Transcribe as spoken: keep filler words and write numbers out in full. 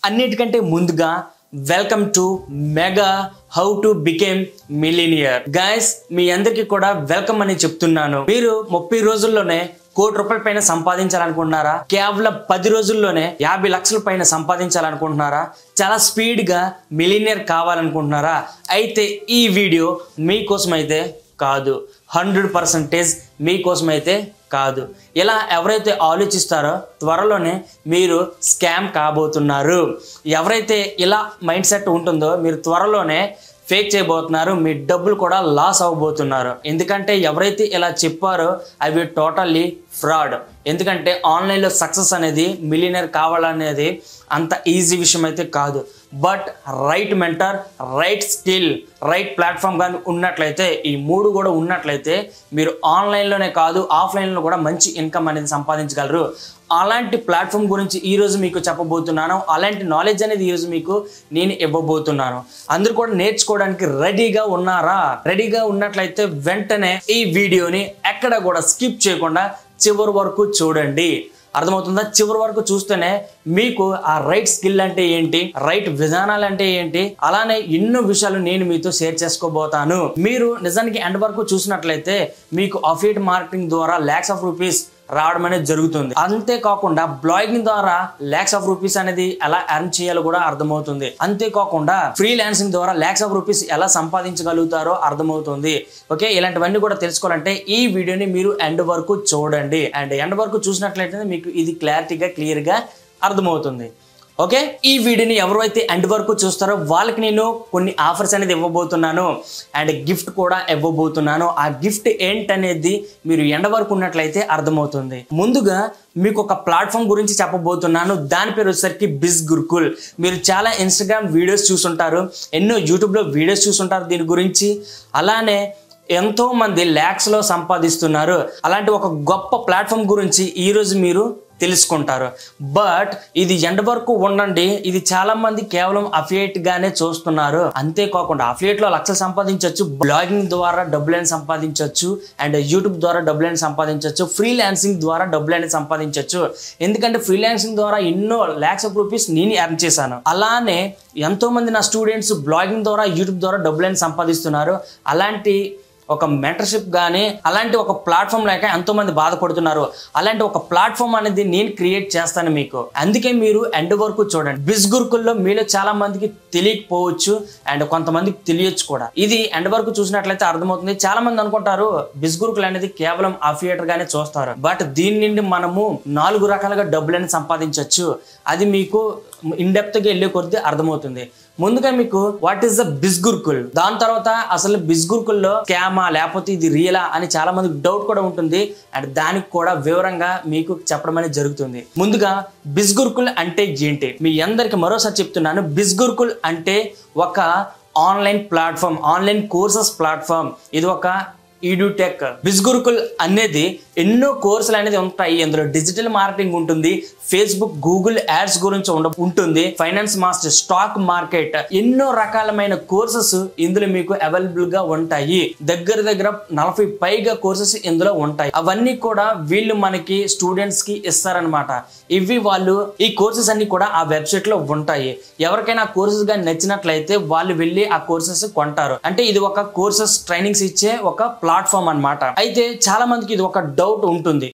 అన్నిటికంటే ముందుగా welcome to mega how to become millionaire. Guys మీ అందరికీ కూడా వెల్కమ్ అని చెప్తున్నాను. మీరు ముప్పై రోజుల్లోనే కోటి రూపాయల పైన సంపాదించాలనుకుంటున్నారా? కేవలం పది రోజుల్లోనే యాభై లక్షల పైన సంపాదించాలనుకుంటున్నారా? చాలా స్పీడ్ గా మిలియనియర్ కావాలనుకుంటున్నారా? అయితే ఈ వీడియో మీకోసం అయితే కాదు, హండ్రెడ్ పర్సెంటేజ్ మీకోసం అయితే కాదు. ఇలా ఎవరైతే ఆలోచిస్తారో త్వరలోనే మీరు స్కామ్ కాబోతున్నారు. ఎవరైతే ఇలా మైండ్ సెట్ ఉంటుందో మీరు త్వరలోనే ఫేక్ చేయబోతున్నారు, మీ డబ్బులు కూడా లాస్ అవ్వబోతున్నారు. ఎందుకంటే ఎవరైతే ఇలా చెప్పారో అవి టోటల్లీ ఫ్రాడ్. ఎందుకంటే ఆన్లైన్లో సక్సెస్ అనేది మిలియనర్ కావాలనేది అంత ఈజీ విషయం అయితే కాదు. But right mentor, right skill, right platform కానీ ఉన్నట్లయితే, ఈ మూడు కూడా ఉన్నట్లయితే మీరు ఆన్లైన్లోనే కాదు ఆఫ్లైన్లో కూడా మంచి ఇన్కమ్ అనేది సంపాదించగలరు. అలాంటి ప్లాట్ఫామ్ గురించి ఈరోజు మీకు చెప్పబోతున్నాను. అలాంటి నాలెడ్జ్ అనేది ఈరోజు మీకు నేను ఇవ్వబోతున్నాను. అందరూ కూడా నేర్చుకోవడానికి రెడీగా ఉన్నారా? రెడీగా ఉన్నట్లయితే వెంటనే ఈ వీడియోని ఎక్కడ కూడా స్కిప్ చేయకుండా చివరి వరకు చూడండి. అర్థమవుతుందా? చివరి వరకు చూస్తేనే మీకు ఆ రైట్ స్కిల్ అంటే ఏంటి, రైట్ విధానాలు అంటే ఏంటి, అలానే ఎన్నో విషయాలు నేను మీతో షేర్ చేసుకోబోతాను. మీరు నిజానికి ఎండ్ వరకు చూసినట్లయితే మీకు అఫిలియేట్ మార్కెటింగ్ ద్వారా లాక్స్ ఆఫ్ రూపీస్ రావడం అనేది జరుగుతుంది. అంతేకాకుండా బ్లాగింగ్ ద్వారా లాక్స్ ఆఫ్ రూపీస్ అనేది ఎలా ఎర్న్ చేయాలో కూడా అర్థమవుతుంది. అంతేకాకుండా ఫ్రీలాన్సింగ్ ద్వారా లాక్స్ ఆఫ్ రూపీస్ ఎలా సంపాదించగలుగుతారో అర్థమవుతుంది. ఓకే, ఇలాంటివన్నీ కూడా తెలుసుకోవాలంటే ఈ వీడియోని మీరు ఎండ్ వరకు చూడండి. అండ్ ఎండ్ వరకు చూసినట్లయితే మీకు ఇది క్లారిటీగా క్లియర్ గా అర్థమవుతుంది. ఓకే, ఈ వీడియోని ఎవరైతే ఎండ్ వరకు చూస్తారో వాళ్ళకి నేను కొన్ని ఆఫర్స్ అనేది ఇవ్వబోతున్నాను అండ్ గిఫ్ట్ కూడా ఇవ్వబోతున్నాను. ఆ గిఫ్ట్ ఏంటనేది మీరు ఎండ్ వరకు ఉన్నట్లయితే అర్థమవుతుంది. ముందుగా మీకు ఒక ప్లాట్ఫామ్ గురించి చెప్పబోతున్నాను. దాని పేరు వచ్చేసరికి బిజ్ గురుకుల్. మీరు చాలా ఇన్స్టాగ్రామ్ వీడియోస్ చూసుంటారు, ఎన్నో యూట్యూబ్లో వీడియోస్ చూసుంటారు దీని గురించి. అలానే ఎంతో మంది ల్యాక్స్ లో సంపాదిస్తున్నారు. అలాంటి ఒక గొప్ప ప్లాట్ఫామ్ గురించి ఈరోజు మీరు తెలుసుకుంటారు. బట్ ఇది ఎండ్ వరకు ఉండండి. ఇది చాలా మంది కేవలం అఫిలియేట్ గానే చూస్తున్నారు. అంతేకాకుండా అఫిలియేట్ లో లక్షలు సంపాదించవచ్చు, బ్లాగింగ్ ద్వారా డబ్బులని సంపాదించవచ్చు, అండ్ యూట్యూబ్ ద్వారా డబ్బులని సంపాదించవచ్చు, ఫ్రీలాన్సింగ్ ద్వారా డబ్బులని సంపాదించవచ్చు. ఎందుకంటే ఫ్రీలాన్సింగ్ ద్వారా ఎన్నో లాక్స్ ఆఫ్ రూపీస్ నేను ఎర్న్ చేశాను. అలానే ఎంతో మంది నా స్టూడెంట్స్ బ్లాగింగ్ ద్వారా యూట్యూబ్ ద్వారా డబ్బులని సంపాదిస్తున్నారు. అలాంటి ఒక మెంటర్షిప్ కానీ అలాంటి ఒక ప్లాట్ఫామ్ లేక ఎంతో మంది బాధపడుతున్నారు. అలాంటి ఒక ప్లాట్ఫామ్ అనేది నేను క్రియేట్ చేస్తాను మీకు. అందుకే మీరు ఎండ్ వరకు చూడండి. బిజ్ గురుకుల్లో మీలో చాలా మందికి తెలియకపోవచ్చు అండ్ కొంతమందికి తెలియచ్చు కూడా. ఇది ఎండ్ వరకు చూసినట్లయితే అర్థమవుతుంది. చాలా మంది అనుకుంటారు బిజ్ గురుకుల్ అనేది కేవలం అఫిలియేటర్ గానే చూస్తారు. బట్ దీని నుండి మనము నాలుగు రకాలుగా డబ్బులని సంపాదించవచ్చు. అది మీకు ఇన్ డెప్త్ గా వెళ్ళే కొద్దీ అర్థమవుతుంది. ముందుగా మీకు what is the biz Gurukul, దాని తర్వాత అసలు బిజ్ గురుకుల్లో స్కామా లేకపోతే ఇది రియలా అని చాలా మందికి డౌట్ కూడా ఉంటుంది. అండ్ దానికి కూడా వివరంగా మీకు చెప్పడం అనేది జరుగుతుంది. ముందుగా బిజ్ గురుకుల్ అంటే ఏంటి మీ అందరికి మరోసారి చెప్తున్నాను. బిజ్ గురుకుల్ అంటే ఒక online platform, online courses platform. ఇది ఒక ఈడ్యూటెక్. బిజ్ గురుకుల్ అనేది ఎన్నో కోర్సులు అనేది ఉంటాయి. ఇందులో డిజిటల్ మార్కెటింగ్ ఉంటుంది, ఫేస్బుక్ గూగుల్ యాడ్స్ గురించి ఉంటుంది, ఫైనాన్స్ మాస్టర్, స్టాక్ మార్కెట్, ఎన్నో రకాలమైన కోర్సెస్ ఇందులో మీకు అవైలబుల్ గా ఉంటాయి. దగ్గర దగ్గర నలభై పైగా కోర్సెస్ ఇందులో ఉంటాయి. అవన్నీ కూడా వీళ్ళు మనకి స్టూడెంట్స్ కి ఇస్తారనమాట. ఇవి వాళ్ళు ఈ కోర్సెస్ అన్ని కూడా ఆ వెబ్సైట్ లో ఉంటాయి. ఎవరికైనా ఆ కోర్సెస్ గా నచ్చినట్లయితే వాళ్ళు వెళ్ళి ఆ కోర్సెస్ కొంటారు. అంటే ఇది ఒక కోర్సెస్ ట్రైనింగ్స్ ఇచ్చే ఒక ప్లాట్ఫామ్ అన్నమాట. అయితే చాలా మందికి ఇది ఒక డౌట్ ఉంటుంది,